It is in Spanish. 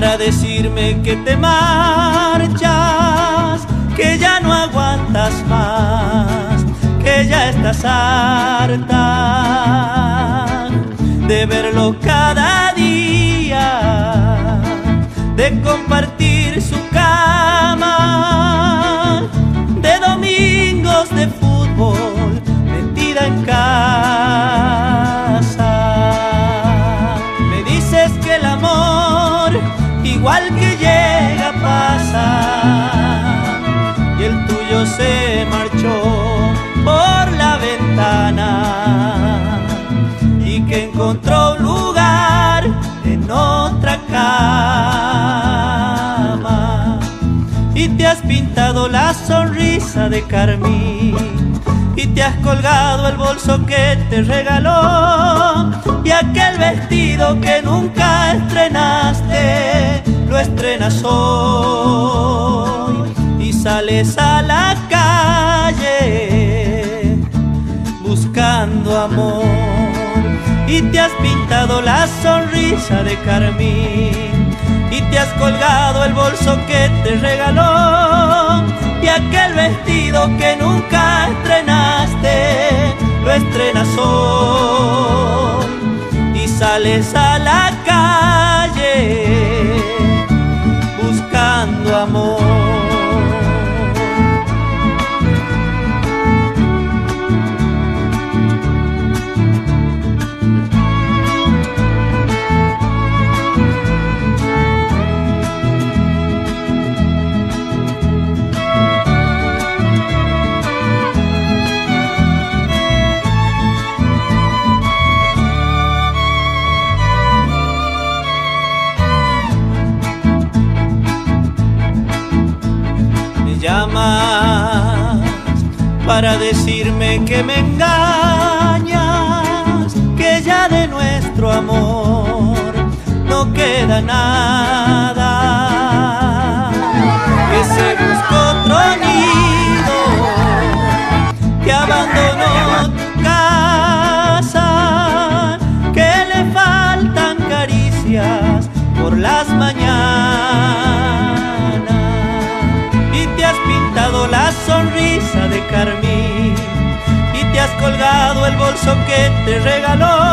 para decirme que te marchas, que ya no aguantas más, que ya estás harta de verlo cada día, de compartir su cama, de domingos de fútbol metida en casa. Me dices que el amor igual que llega pasa, y el tuyo se marchó por la ventana y que encontró un lugar en otra cama. Y te has pintado la sonrisa de carmín y te has colgado el bolso que te regaló, y aquel vestido que nunca estrenaste lo estrenas hoy, y sales a la calle buscando amor. Y te has pintado la sonrisa de carmín y te has colgado el bolso que te regaló, y aquel vestido que nunca estrenaste lo estrenas hoy, y sales a la calle buscando amor. Llamas para decirme que me engañas, que ya de nuestro amor no queda nada, que se buscó otro nido, que abandonó tu casa, que le faltan caricias por las mañanas. Te has pintado la sonrisa de carmín y te has colgado el bolso que te regaló,